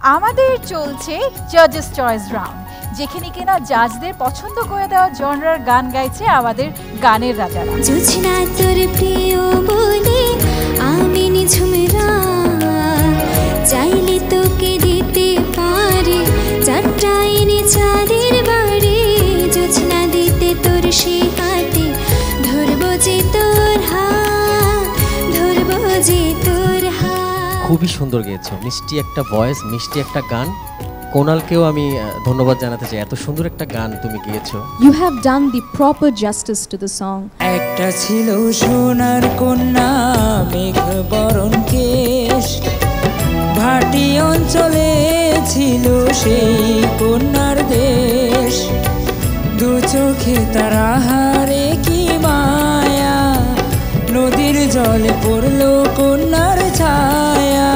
আমাদের চলছে জাজেস choice round, যেখানে কিনা জাজদের পছন্দ করে দেওয়া জনরার গান গাইছে আমাদের গানের রাজারা। জোছনা তোর প্রিয় বলে আমি নিঝুমরা চাইলে তোকে দিতে পারি চারটা এনে চাঁদের বাড়ি। জোছনা দিতে তোর সে হাতে ধরবো যে তোর হাত, ধরবো যে তোর হাত। খুবই সুন্দর গেয়েছো, মিষ্টি একটা ভয়েস, মিষ্টি একটা গান। কোনালকেও আমি ধন্যবাদ জানাতে চাই, এত সুন্দর একটা গান তুমি গেয়েছো। You have done the proper justice to the song. একটা ছিল সোনার কন্যা মেঘ বরণ কেশ, ভাটি অঞ্চলে ছিল সেই কন্যার দেশ। দু চোখে তারা হারে কি মায়া, নদীর জলে পড়লো কন্যার ছায়া।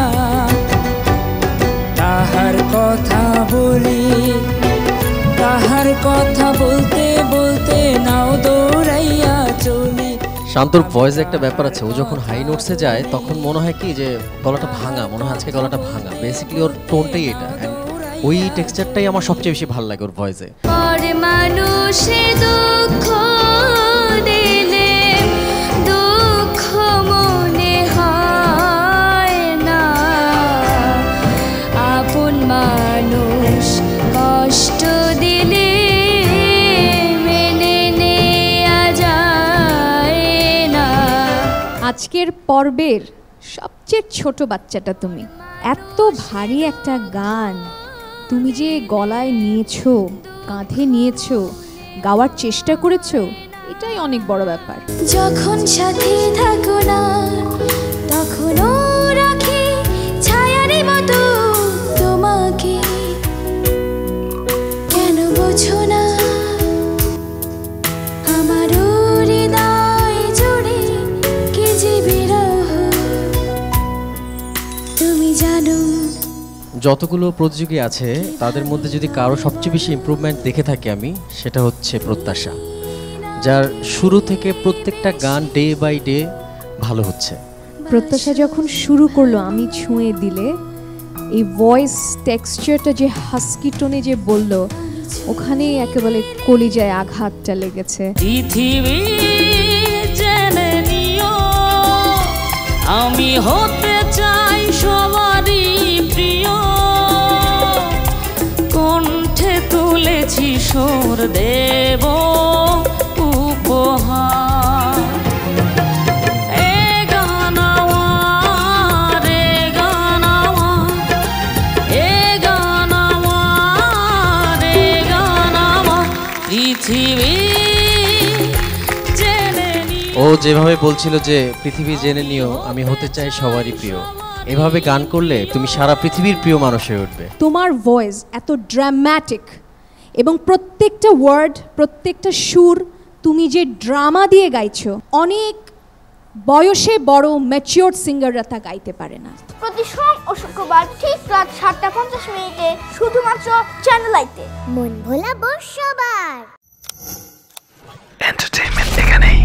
তাহার কথা বলি, তাহার কথা বলতে বলতে নাও দৌড়াইয়া চলি। শান্তর ভয়েসে একটা ব্যাপার আছে, ও যখন হাই নোটসে যায় তখন মনে হয় কি যে গলাটা ভাঙা, মনে হয় আজকে গলাটা ভাঙা। বেসিক্যালি ওর টোনটাই এটা, ওই টেক্সচারটাই আমার সবচেয়ে বেশি ভালো লাগে ওর ভয়েসে। পরে মানুষে দুঃখ দিলে দুঃখ মনে হয় না, আপন মানুষ কষ্ট দিলে মেনে নেয়া যায় না। আজকের পর্বের সবচেয়ে ছোট বাচ্চাটা তুমি, এত ভারী একটা গান তুমি যে গলায় নিয়েছো, কাঁধে নিয়েছো, গাওয়ার চেষ্টা করেছো, এটাই অনেক বড় ব্যাপার। যখন সাথে থাকো না তখনও রাখি ছায়ারই মতো তোমাকে, কেন বোঝো না আমারও হৃদয় জুড়ে কে যে বিরহ তুমি জানো। যতগুলো প্রতিযোগী আছে তাদের মধ্যে যদি কারো সবচেয়ে বেশি ইমপ্রুভমেন্ট দেখে থাকি আমি, সেটা হচ্ছে প্রত্যাশা, যার শুরু থেকে প্রত্যেকটা গান ডে বাই ডে ভালো হচ্ছে। প্রত্যাশা যখন শুরু করলো আমি ছুঁয়ে দিলে, এই ভয়েস টেক্সচারটা যে হাস্কি টোনে যে বললো, ওখানেই একেবারে কলিজায় আঘাতটা লেগেছে। পৃথিবী জেনে নিও আমি হতে চাই সবারই প্রিয়, কণ্ঠে তুলেছি সুর দেব উপহার। এ গান আমার, এ গান আমার, এ গান আমার, এ গান আমার, পৃথিবী জেনে নিও। ও যেভাবে বলছিল যে পৃথিবী জেনে নিও আমি হতে চাই সবারই প্রিয়, এভাবে গান করলে তুমি সারা পৃথিবীর প্রিয় মানুষ হয়ে উঠবে। তোমার ভয়েস এত ড্রামাটিক এবং প্রত্যেকটা ওয়ার্ড, প্রত্যেকটা সুর তুমি যে ড্রামা দিয়ে গাইছো, অনেক বয়সে বড় ম্যাচিওর সিঙ্গাররা তা গাইতে পারে না। প্রতি সোম ও শুক্রবার ঠিক রাত 7:50 শুধুমাত্র চ্যানেল আইতে। মন ভোলাবো সবার এন্টারটেইনমেন্ট এখানেই।